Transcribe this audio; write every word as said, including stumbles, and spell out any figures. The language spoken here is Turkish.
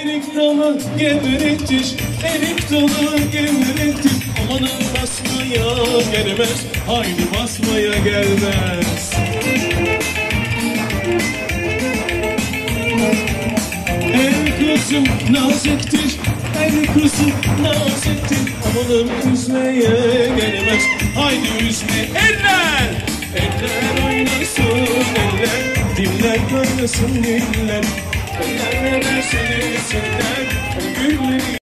Erik dalı gevrektir, erik dalı gevrektir. Amanın basmaya gelmez, haydi basmaya gelmez. El kızım naziktir, el kızım naziktir. Amanın üzmeye gelmez, haydi üzme. Eller, eller oynasın eller, diller oynasın diller. Eller ne dersin desinler, o gülleri